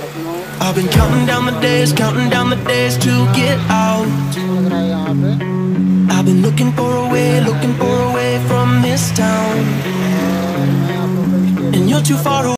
I've been counting down the days to get out. लग रहा है यहाँ पे। I've been looking for a way from this town, और मैं आप लोग को and you're too far away.